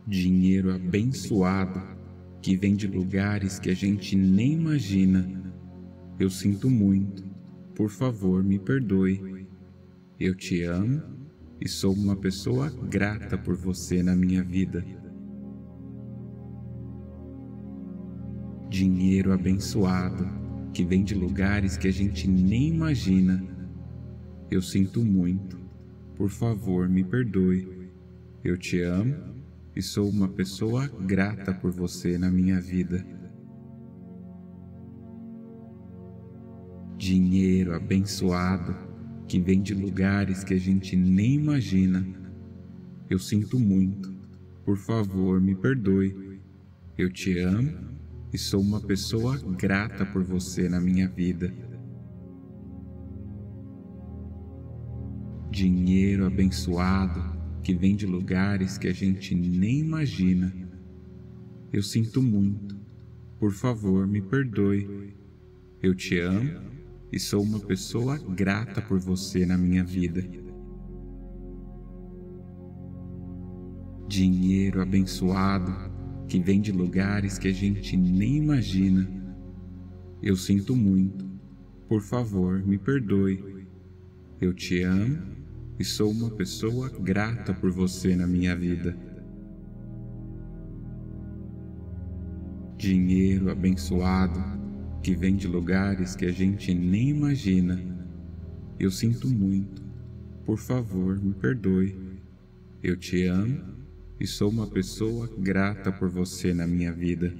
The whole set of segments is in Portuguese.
Dinheiro abençoado que vem de lugares que a gente nem imagina. Eu sinto muito, por favor me perdoe. Eu te amo e sou uma pessoa grata por você na minha vida. Dinheiro abençoado que vem de lugares que a gente nem imagina. Eu sinto muito, por favor me perdoe. Eu te amo e sou uma pessoa grata por você na minha vida. Dinheiro abençoado que vem de lugares que a gente nem imagina. Eu sinto muito, por favor me perdoe. Eu te amo e sou uma pessoa grata por você na minha vida. Dinheiro abençoado que vem de lugares que a gente nem imagina. Eu sinto muito, por favor me perdoe. Eu te amo e sou uma pessoa grata por você na minha vida. Dinheiro abençoado que vem de lugares que a gente nem imagina. Eu sinto muito, por favor me perdoe. Eu te amo e sou uma pessoa grata por você na minha vida. Dinheiro abençoado que vem de lugares que a gente nem imagina. Eu sinto muito, por favor me perdoe. Eu te amo e sou uma pessoa grata por você na minha vida.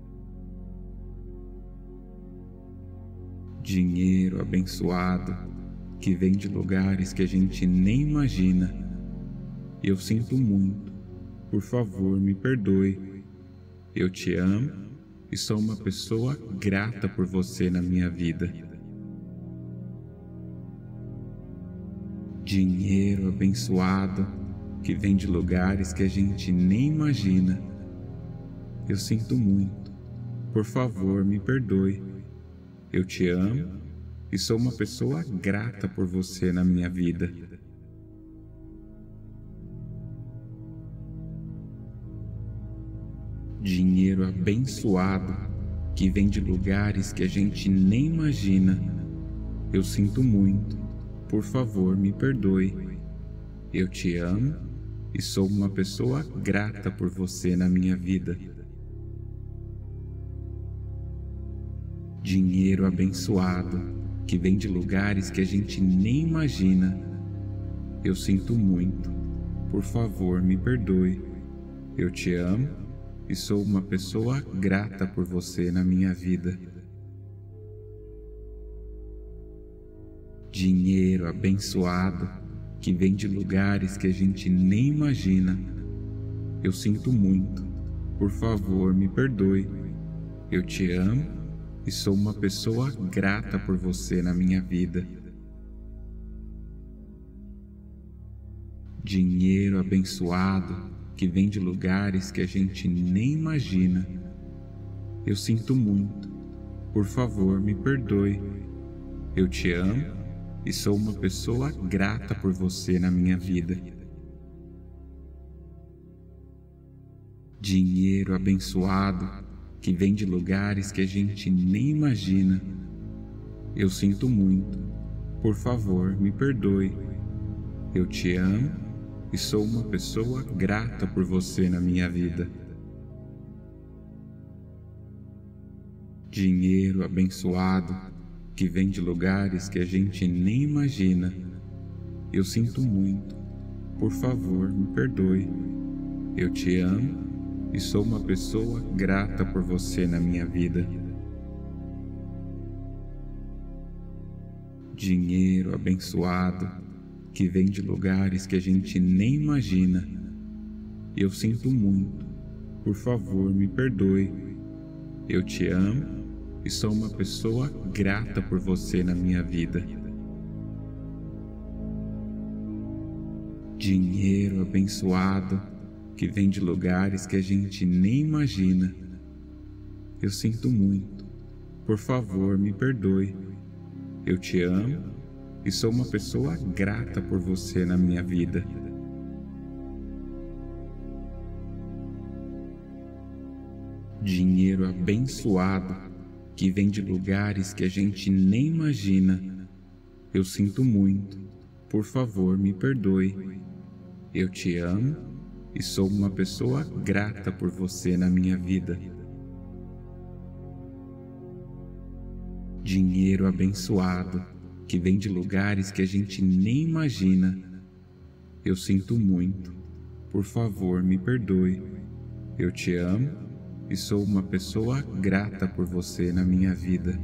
Dinheiro abençoado que vem de lugares que a gente nem imagina. Eu sinto muito, por favor me perdoe. Eu te amo e sou uma pessoa grata por você na minha vida. Dinheiro abençoado que vem de lugares que a gente nem imagina. Eu sinto muito, por favor me perdoe. Eu te amo e sou uma pessoa grata por você na minha vida. Dinheiro abençoado que vem de lugares que a gente nem imagina. Eu sinto muito, por favor me perdoe. Eu te amo e sou uma pessoa grata por você na minha vida. Dinheiro abençoado que vem de lugares que a gente nem imagina. Eu sinto muito, por favor me perdoe. Eu te amo e sou uma pessoa grata por você na minha vida. Dinheiro abençoado que vem de lugares que a gente nem imagina. Eu sinto muito, por favor me perdoe. Eu te amo e sou uma pessoa grata por você na minha vida. Dinheiro abençoado que vem de lugares que a gente nem imagina. Eu sinto muito, por favor me perdoe. Eu te amo e sou uma pessoa grata por você na minha vida. Dinheiro abençoado que vem de lugares que a gente nem imagina. Eu sinto muito, por favor me perdoe. Eu te amo e sou uma pessoa grata por você na minha vida. Dinheiro abençoado que vem de lugares que a gente nem imagina. Eu sinto muito, por favor me perdoe. Eu te amo e sou uma pessoa grata por você na minha vida. Dinheiro abençoado que vem de lugares que a gente nem imagina. Eu sinto muito, por favor me perdoe. Eu te amo e sou uma pessoa grata por você na minha vida. Dinheiro abençoado que vem de lugares que a gente nem imagina. Eu sinto muito, por favor me perdoe. Eu te amo e sou uma pessoa grata por você na minha vida. Dinheiro abençoado que vem de lugares que a gente nem imagina. Eu sinto muito, por favor me perdoe. Eu te amo e sou uma pessoa grata por você na minha vida. Dinheiro abençoado que vem de lugares que a gente nem imagina. Eu sinto muito, por favor me perdoe. Eu te amo e sou uma pessoa grata por você na minha vida.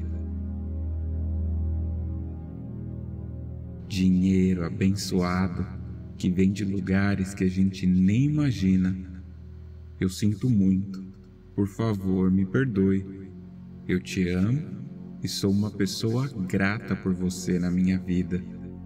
Dinheiro abençoado que vem de lugares que a gente nem imagina. Eu sinto muito, por favor me perdoe. Eu te amo e sou uma pessoa grata por você na minha vida.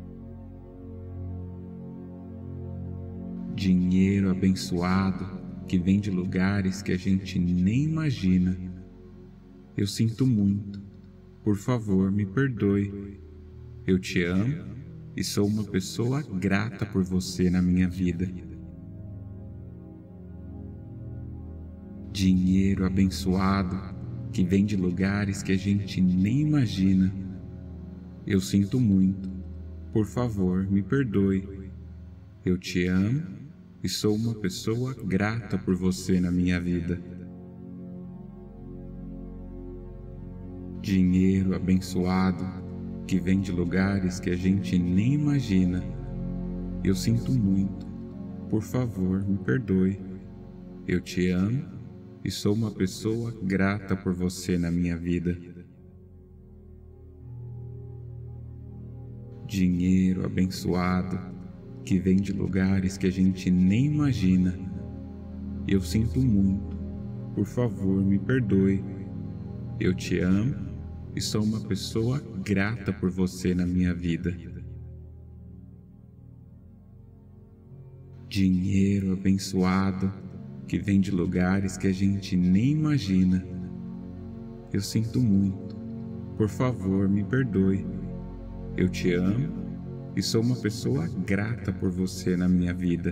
Dinheiro abençoado que vem de lugares que a gente nem imagina. Eu sinto muito, por favor me perdoe. Eu te amo e sou uma pessoa grata por você na minha vida. Dinheiro abençoado que vem de lugares que a gente nem imagina. Eu sinto muito, por favor me perdoe. Eu te amo e sou uma pessoa grata por você na minha vida. Dinheiro abençoado que vem de lugares que a gente nem imagina. Eu sinto muito, por favor me perdoe. Eu te amo e sou uma pessoa grata por você na minha vida. Dinheiro abençoado que vem de lugares que a gente nem imagina. Eu sinto muito, por favor me perdoe. Eu te amo e sou uma pessoa grata por você na minha vida. Dinheiro abençoado que vem de lugares que a gente nem imagina. Eu sinto muito, por favor me perdoe. Eu te amo e sou uma pessoa grata por você na minha vida.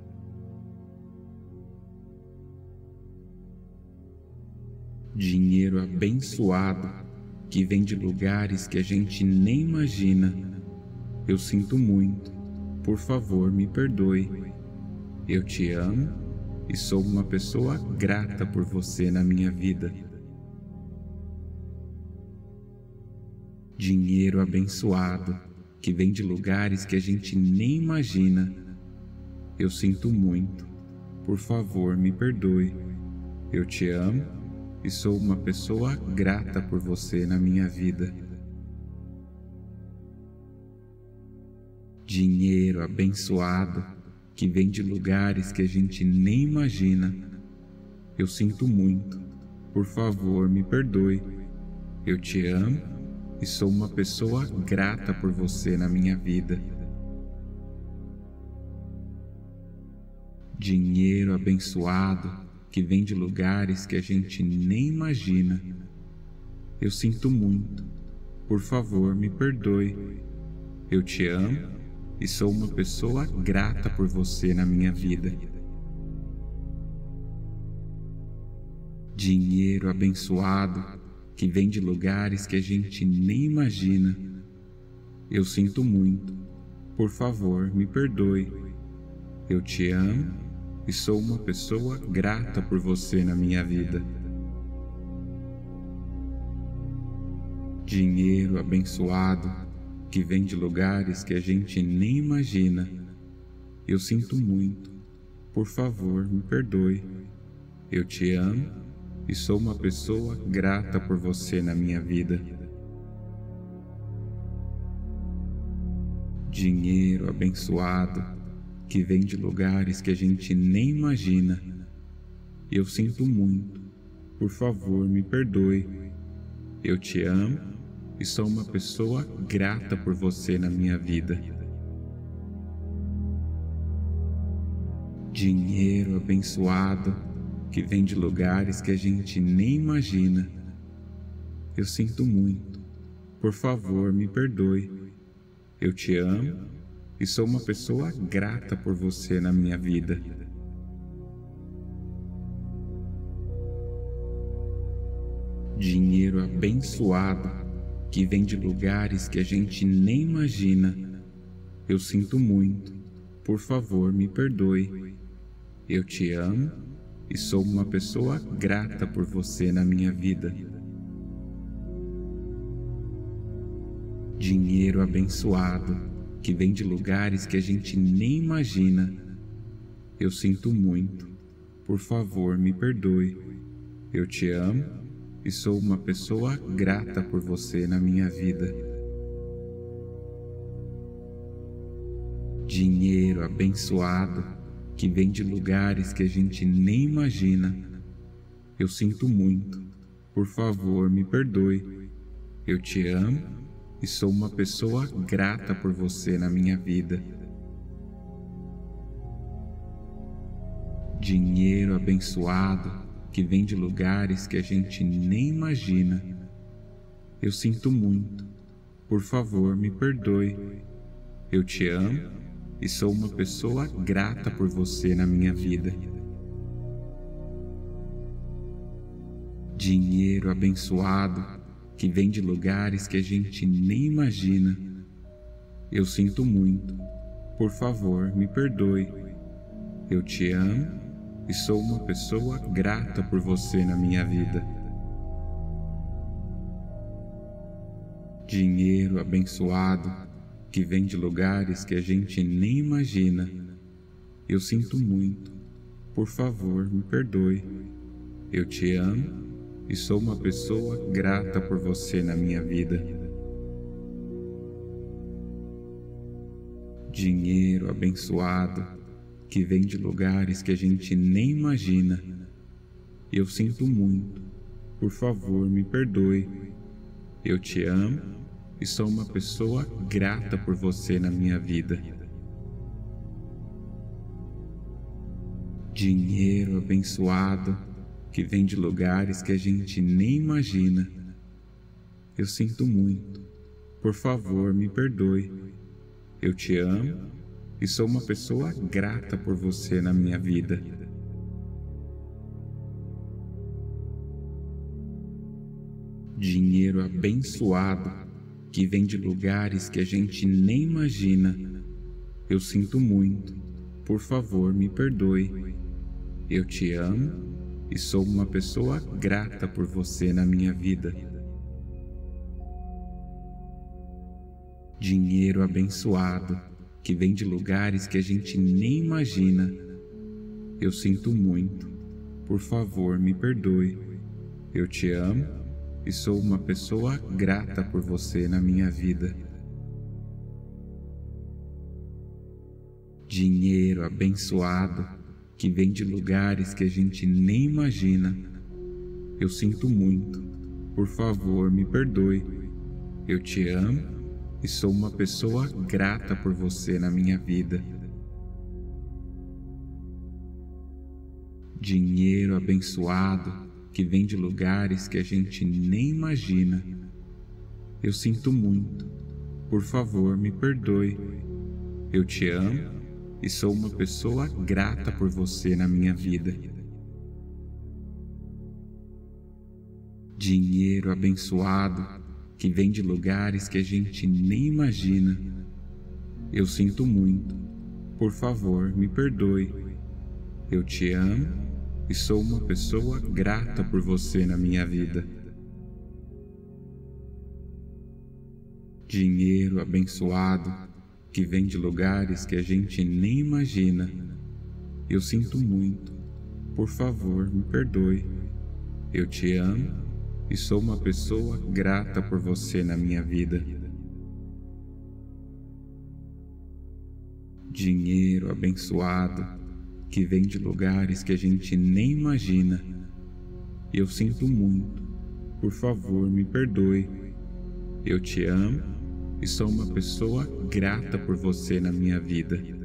Dinheiro abençoado que vem de lugares que a gente nem imagina. Eu sinto muito, por favor me perdoe. Eu te amo e sou uma pessoa grata por você na minha vida. Dinheiro abençoado que vem de lugares que a gente nem imagina. Eu sinto muito, por favor me perdoe. Eu te amo e sou uma pessoa grata por você na minha vida. Dinheiro abençoado que vem de lugares que a gente nem imagina. Eu sinto muito, por favor me perdoe. Eu te amo e sou uma pessoa grata por você na minha vida. Dinheiro abençoado que vem de lugares que a gente nem imagina. Eu sinto muito, por favor me perdoe. Eu te amo e sou uma pessoa grata por você na minha vida. Dinheiro abençoado que vem de lugares que a gente nem imagina. Eu sinto muito, por favor me perdoe. Eu te amo e sou uma pessoa grata por você na minha vida. Dinheiro abençoado que vem de lugares que a gente nem imagina. Eu sinto muito, por favor me perdoe. Eu te amo e sou uma pessoa grata por você na minha vida. Dinheiro abençoado que vem de lugares que a gente nem imagina. Eu sinto muito, por favor me perdoe. Eu te amo e sou uma pessoa grata por você na minha vida. Dinheiro abençoado que vem de lugares que a gente nem imagina. Eu sinto muito, por favor me perdoe. Eu te amo e sou uma pessoa grata por você na minha vida. Dinheiro abençoado que vem de lugares que a gente nem imagina. Eu sinto muito, por favor me perdoe. Eu te amo e sou uma pessoa grata por você na minha vida. Dinheiro abençoado que vem de lugares que a gente nem imagina. Eu sinto muito, por favor me perdoe. Eu te amo e sou uma pessoa grata por você na minha vida. Dinheiro abençoado que vem de lugares que a gente nem imagina. Eu sinto muito, por favor me perdoe. Eu te amo e sou uma pessoa grata por você na minha vida. Dinheiro abençoado que vem de lugares que a gente nem imagina. Eu sinto muito, por favor me perdoe. Eu te amo e sou uma pessoa grata por você na minha vida. Dinheiro abençoado que vem de lugares que a gente nem imagina. Eu sinto muito, por favor me perdoe. Eu te amo e sou uma pessoa grata por você na minha vida. Dinheiro abençoado que vem de lugares que a gente nem imagina. Eu sinto muito, por favor me perdoe. Eu te amo e sou uma pessoa grata por você na minha vida. Dinheiro abençoado que vem de lugares que a gente nem imagina. Eu sinto muito, por favor me perdoe. Eu te amo e sou uma pessoa grata por você na minha vida. Dinheiro abençoado que vem de lugares que a gente nem imagina. Eu sinto muito, por favor me perdoe. Eu te amo e sou uma pessoa grata por você na minha vida. Dinheiro abençoado que vem de lugares que a gente nem imagina. Eu sinto muito, por favor me perdoe. Eu te amo e sou uma pessoa grata por você na minha vida. Dinheiro abençoado que vem de lugares que a gente nem imagina. Eu sinto muito, por favor me perdoe. Eu te amo e sou uma pessoa grata por você na minha vida. Dinheiro abençoado que vem de lugares que a gente nem imagina. Eu sinto muito, por favor me perdoe. Eu te amo e sou uma pessoa grata por você na minha vida. Dinheiro abençoado que vem de lugares que a gente nem imagina. Eu sinto muito, por favor me perdoe. Eu te amo e sou uma pessoa grata por você na minha vida. Dinheiro abençoado que vem de lugares que a gente nem imagina. Eu sinto muito, por favor me perdoe. Eu te amo e sou uma pessoa grata por você na minha vida. Dinheiro abençoado que vem de lugares que a gente nem imagina. Eu sinto muito, por favor me perdoe. Eu te amo e sou uma pessoa grata por você na minha vida. Dinheiro abençoado que vem de lugares que a gente nem imagina. Eu sinto muito, por favor me perdoe. Eu te amo e sou uma pessoa grata por você na minha vida.